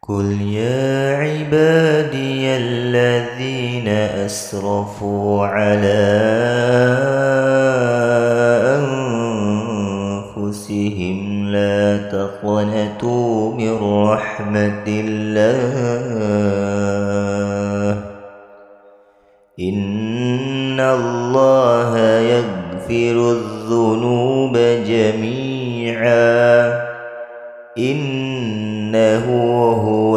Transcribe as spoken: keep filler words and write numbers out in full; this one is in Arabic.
قل يا عبادي الذين أسرفوا على أنفسهم لا تقنطوا من رحمة الله إن الله يغفر الذنوب جميعا إنه هو